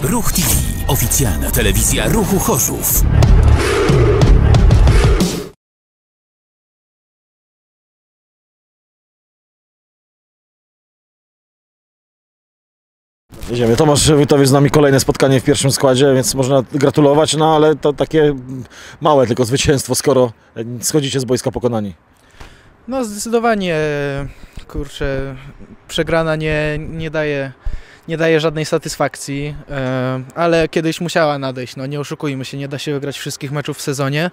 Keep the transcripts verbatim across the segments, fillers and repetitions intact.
Ruch T V. Oficjalna telewizja Ruchu Chorzów. Jedziemy. Tomasz Wójtowiec z nami, kolejne spotkanie w pierwszym składzie, więc można gratulować, no ale to takie małe tylko zwycięstwo, skoro schodzicie z boiska pokonani. No zdecydowanie, kurczę, przegrana nie, nie daje, nie daje żadnej satysfakcji, ale kiedyś musiała nadejść, no nie oszukujmy się, nie da się wygrać wszystkich meczów w sezonie.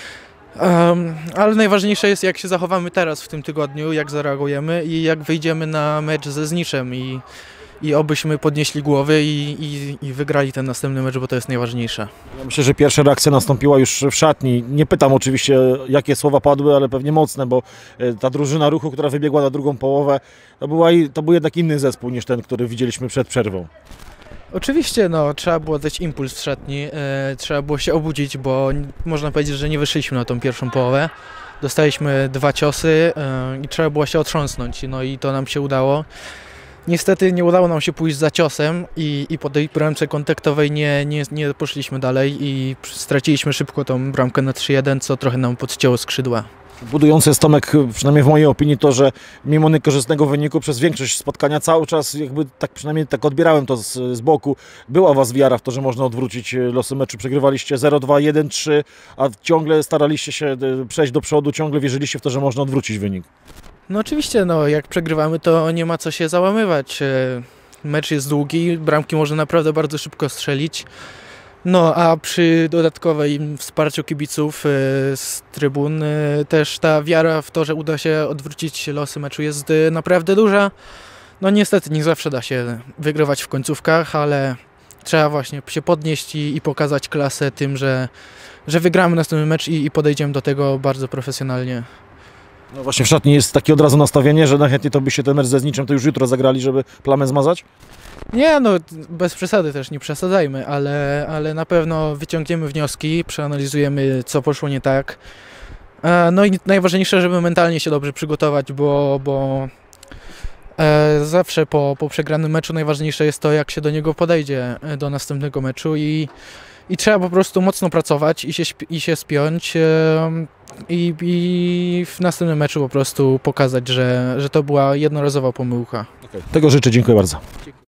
Um, ale najważniejsze jest, jak się zachowamy teraz w tym tygodniu, jak zareagujemy i jak wyjdziemy na mecz ze Zniczem i, i obyśmy podnieśli głowy i, i, i wygrali ten następny mecz, bo to jest najważniejsze. Ja myślę, że pierwsza reakcja nastąpiła już w szatni. Nie pytam oczywiście, jakie słowa padły, ale pewnie mocne, bo ta drużyna Ruchu, która wybiegła na drugą połowę, to, była, to był jednak inny zespół niż ten, który widzieliśmy przed przerwą. Oczywiście, no, trzeba było dać impuls w szatni, e, trzeba było się obudzić, bo można powiedzieć, że nie wyszliśmy na tą pierwszą połowę. Dostaliśmy dwa ciosy e, i trzeba było się otrząsnąć, no i to nam się udało. Niestety nie udało nam się pójść za ciosem i, i po tej bramce kontaktowej nie, nie, nie poszliśmy dalej i straciliśmy szybko tą bramkę na trzy jeden, co trochę nam podcięło skrzydła. Budujące jest, Tomek, przynajmniej w mojej opinii, to, że mimo niekorzystnego wyniku przez większość spotkania cały czas, jakby tak przynajmniej tak odbierałem to z, z boku, była u was wiara w to, że można odwrócić losy meczu. Przegrywaliście zero dwa, jeden trzy, a ciągle staraliście się przejść do przodu, ciągle wierzyliście w to, że można odwrócić wynik. No oczywiście, no jak przegrywamy, to nie ma co się załamywać. Mecz jest długi, bramki można naprawdę bardzo szybko strzelić. No a przy dodatkowym wsparciu kibiców z trybun też ta wiara w to, że uda się odwrócić losy meczu jest naprawdę duża. No niestety nie zawsze da się wygrywać w końcówkach, ale trzeba właśnie się podnieść i, i pokazać klasę tym, że, że wygramy następny mecz i, i podejdziemy do tego bardzo profesjonalnie. No właśnie w szatni jest takie od razu nastawienie, że najchętniej to byście ten mecz ze Zniczem to już jutro zagrali, żeby plamę zmazać? Nie, no bez przesady też, nie przesadzajmy, ale, ale na pewno wyciągniemy wnioski, przeanalizujemy, co poszło nie tak. No i najważniejsze, żeby mentalnie się dobrze przygotować, bo, bo e, zawsze po, po przegranym meczu najważniejsze jest to, jak się do niego podejdzie do następnego meczu i, i trzeba po prostu mocno pracować i się, i się spiąć e, i, i w następnym meczu po prostu pokazać, że, że to była jednorazowa pomyłka. Okay. Tego życzę, dziękuję bardzo.